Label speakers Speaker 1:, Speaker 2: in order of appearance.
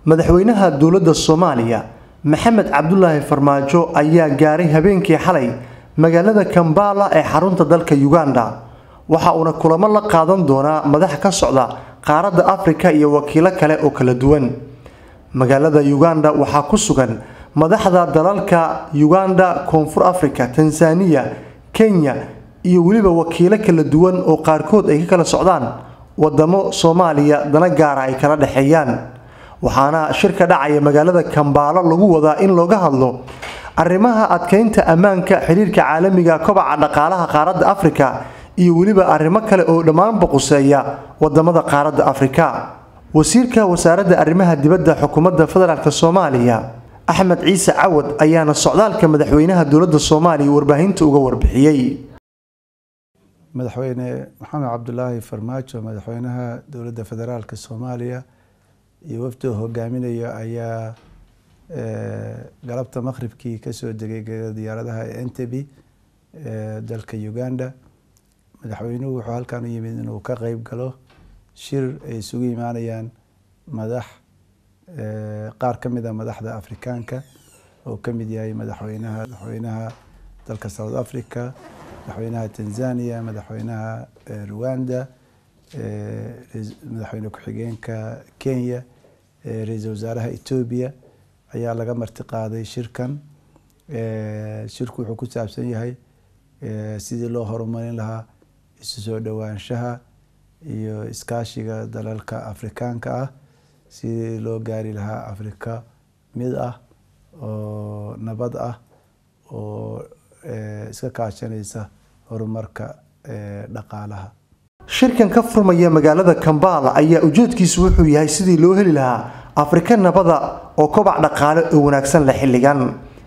Speaker 1: madaxweynaha dowladda Soomaaliya Maxamed Cabdullaahi Farmaajo ayaa gaaray habeenkii xalay magaalada Kampala ee xarunta dalka Uganda waxa uu kulamo la qaadan doonaa madax ka socda qaaradda Afrika iyo wakiilo kale oo kala duwan magaalada Uganda waxa ku sugan madaxda dalalka Uganda, Koonfur Afrika, Tanzania, Kenya iyo waliba wakiilo kala duwan oo qaarkood ay kala socdaan wadamo Soomaaliya dana gaar ah ay kala dhaxeeyaan waxaana shirka dhacaya magaalada Kampala lagu wadaa in looga hadlo arrimaha adkeynta ammaanka xiriirka caalamiga kobaca dhaqaalaha qaaradda Afrika iyo waliba arrimo kale oo dhammaan boqoseeya wadamada qaaradda Afrika wasiirka wasaaradda arrimaha dibadda xukuumadda federaalka Soomaaliya Axmed Ciise Cawad ayaana socdaalka madaxweynaha dowladda Soomaaliya warbaahinta uga warbixiyay
Speaker 2: madaxweyne Maxamed Cabdullaahi Farmaajo madaxweynaha dowladda federaalka Soomaaliya iyo wafdi hogaaminaya ayaa galabta maqribkii ka soo degay diyaaradaha Entebbe dalka Uganda madaxweynuhu wuxuu halkan u yimid inuu ka qayb galo shir ay isugu imaanayaan madax qaar ka mid ah madaxda Afrikaanka oo ka mid yahay madaxweynaha dalka South Africa madaxweynaha Tanzania madaxweynaha Rwanda madaxweyne ku-xigeenka Kenya ra'iisul wasaaraha Ethiopia ayaa laga marti qaaday shirkan shirku wuxuu ku saabsan yahay sidii loo horumarin lahaa isu soo dhawaanshaha iyo iskaashiga dalalka Afrikaanka ah sidii loo gaari lahaa Afrika mid ah oo nabad ah oo iska kaashanaysa horumarka dhaqaalaha
Speaker 1: shirkan ka furmaya magaalada Kampala ayaa ujeedkiisu wuxuu yahay sidii loo heli lahaa Afrika nabada oo kobac dhaqaale oo wanaagsan la xilligan